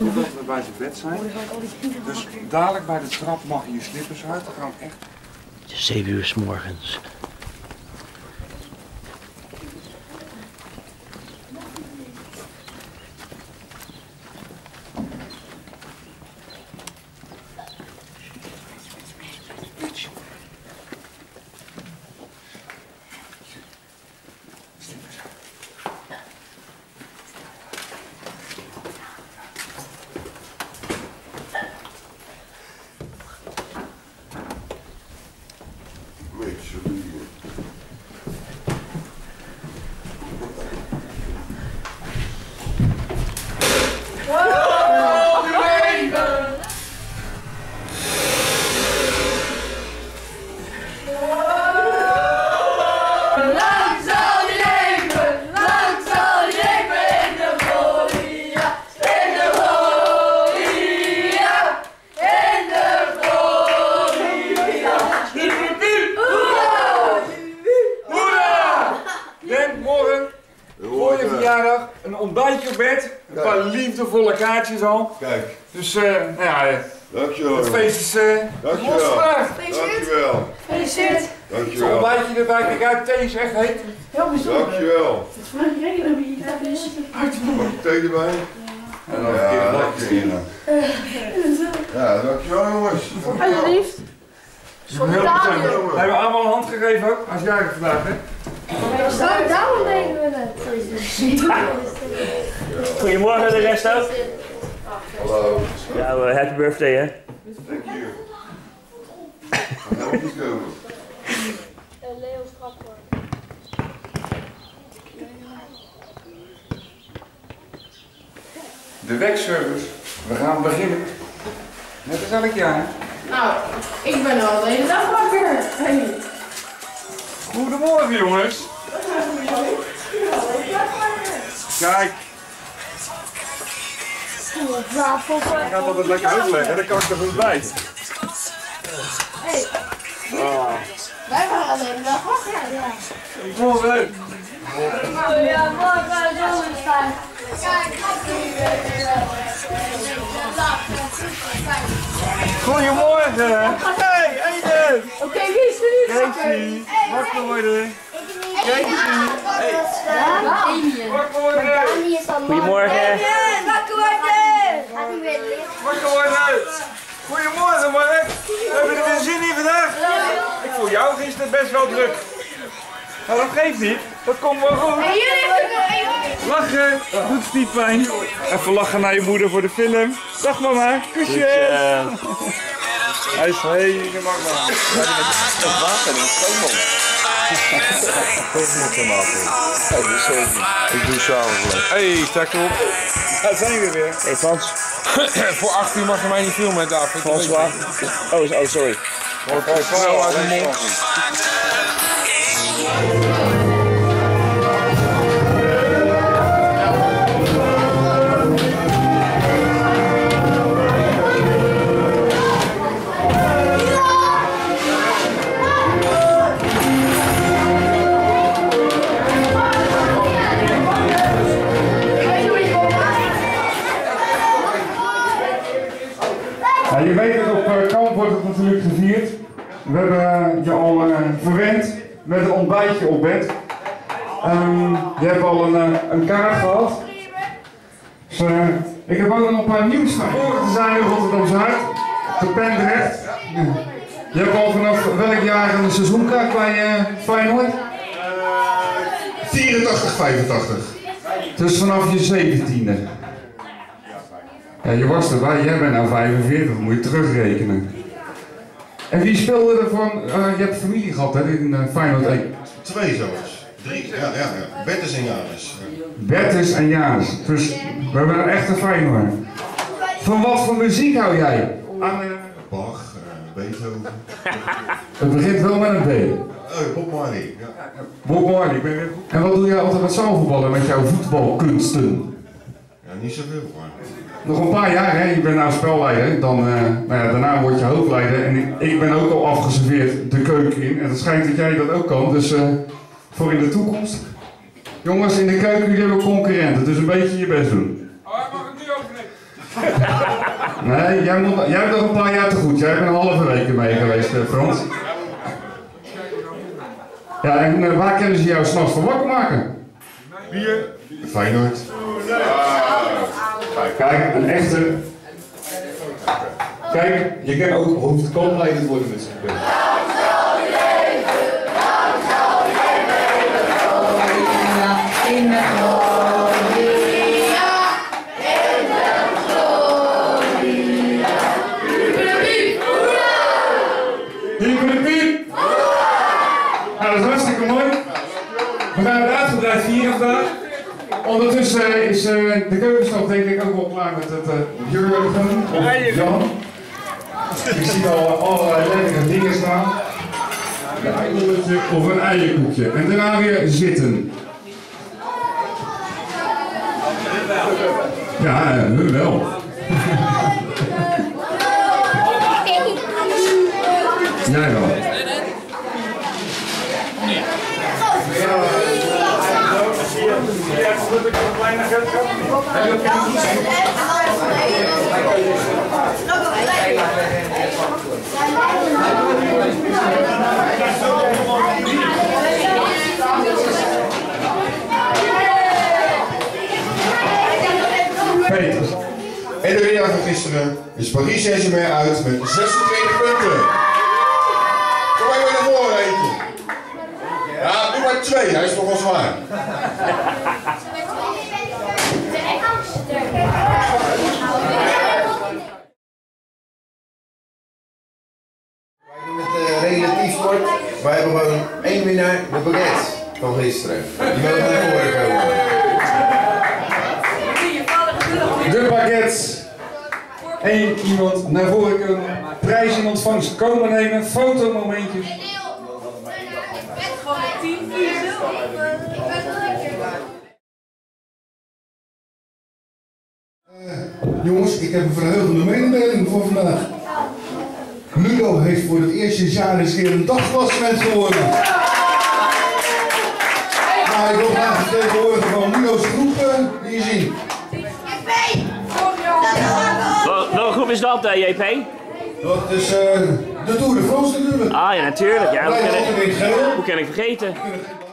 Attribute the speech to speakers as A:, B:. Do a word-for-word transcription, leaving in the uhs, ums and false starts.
A: totdat we bij zijn bed zijn. Dus dadelijk bij de trap mag je je slippers uit. Dan gaan we echt...
B: Het is zeven uur 's morgens.
A: Een ontbijtje op bed, een paar liefdevolle kaartjes al.
C: Kijk.
A: Dus uh, nou ja,
C: dankjewel.
A: Het feest is uh,
C: dankjewel. Dankjewel.
D: Gefeliciteerd.
C: Dankjewel.
A: Een ontbijtje erbij, kijk uit, thee is echt heet.
D: Heel bijzonder.
C: Dankjewel.
D: Het is voor een reden dat je daar is.
C: Mag je thee erbij?
A: En dan ja, dankjewel.
C: Ja, dankjewel jongens.
D: Alsjeblieft.
A: We hebben allemaal een hand gegeven ook, als jij het vandaag hebt.
D: Daarom deden we het.
B: Goedemorgen de rest ook.
C: Hallo.
B: Ja, uh, happy birthday hè.
C: Dank je. Ga helemaal niet komen.
E: Leo Strapper.
A: De wegservice, we gaan beginnen. Net als elk jaar.
D: Nou, ik ben al de hele dag wakker. Hey.
A: Goedemorgen jongens. Kijk. Ik ga altijd lekker uitleggen, dan kan ik er goed bij.
D: Hey. Oh. Wij waren al de hele dag wakker. Ja.
A: Morgen.
E: Ja, morgen zo staan.
A: Goedemorgen. Hey, Eden.
D: Oké, okay, wie is er nu?
A: Casey, wakker worden. Casey. Hey. Wakker worden.
B: Goedemorgen.
E: Wakker worden.
A: Wakker worden. Goedemorgen Mark. We hebben er weer zin in vandaag. Ik vond jou gisteren best wel druk. Maar dat geeft niet. Dat komt wel goed. Lachen. Doet het niet pijn. Even lachen naar je moeder voor de film. Dag mama. Kusjes. Hij is helemaal maar.
C: Het water in het stoomman. Ik doe s'avonds wel.
A: Hey, stak erop. Daar zijn we weer.
B: Hey Frans.
A: Voor acht uur mag je mij niet filmen, David.
B: François. Oh, oh sorry.
A: Wordt al vuil uit de mond. Ja, je weet het, op uh, kamp wordt het natuurlijk gevierd. We hebben je al uh, verwend met een ontbijtje op bed. Um, je hebt al een, uh, een kaart gehad. Dus, uh, ik heb ook nog een paar nieuws naar voren te zijn in Rotterdamse Hart. Te Pendrecht. Ja. Je hebt al vanaf welk jaar een seizoenkaart bij uh, Feyenoord?
C: vierentachtig, vijfentachtig.
A: Dus vanaf je zeventiende. Ja, je was erbij, jij bent nou vijfenveertig, moet je terugrekenen. En wie speelde er van, uh, je hebt familie gehad hè, in uh, Feyenoord één?
C: Twee zelfs. Drie, ja, ja, ja. Bertus en Janus.
A: Bertus en Janus, dus we hebben een echte Feyenoord. Van wat voor muziek hou jij? Aan, uh...
C: Bach, uh, Beethoven.
A: Het begint wel met een B.
C: Oh, Bob Marley. Ja.
A: Bob Marley, ik ben weer... En wat doe jij altijd met zaalvoetballen, met jouw voetbalkunsten?
C: Ja, niet zoveel, maar...
A: Nog een paar jaar, hè? Je bent nou spelleider, dan, uh, nou ja, daarna word je hoofdleider en ik, ik ben ook al afgeserveerd de keuken in en het schijnt dat jij dat ook kan, dus uh, voor in de toekomst. Jongens, in de keuken, jullie hebben concurrenten, dus een beetje je best doen. Oh, mag het nu ook niet? Nee, jij, moet, jij hebt nog een paar jaar te goed. Jij bent een halve week mee geweest, Frans. Ja, en uh, waar kunnen ze jou s'nachts van wakker maken?
F: Bier.
A: Feyenoord. Kijk, een echte... Kijk, je kan ook hoofdkoolleidend worden met zo'n punt.
C: In de gloria, in de gloria. Piep,
A: Piep, piep, piep! Nou, dat is hartstikke mooi. We gaan het uitgebreid vieren vandaag. Ondertussen is uh, de keukenstaf denk ik ook wel klaar met het uh, Jurgen of Jan. Ik zie al allerlei lekkere dingen staan. Een eierkoekje of een eierkoekje. En daarna weer zitten. Ja, hun wel. Jij wel. Peter.
F: En de winnaar van gisteren is Paris Saint-Germain uit met zesentwintig punten. Kom maar weer naar voren eentje. Ja, doe maar twee, hij is nog wel zwaar.
G: Met uh, relatief kort, wij hebben gewoon één winnaar, de baguette van gisteren. Die wil naar voren komen.
A: De baguette. Eén iemand naar voren komen. Prijs in ontvangst komen nemen. Fotomomentjes.
F: Uh, jongens, ik heb een verheugende mededeling voor vandaag. Ludo heeft voor het eerste jaar eens keer een dagklassement gewonnen. Nou, ik wil graag de vertegenwoordiger van Ludo's groep uh, hier zien.
B: Welke groep is dat, uh, J P?
F: Dat is uh, de Tour de France natuurlijk.
B: Ah ja, natuurlijk. Ja, hoe, kan ik,
F: Wij altijd in het geel.
B: hoe kan ik vergeten?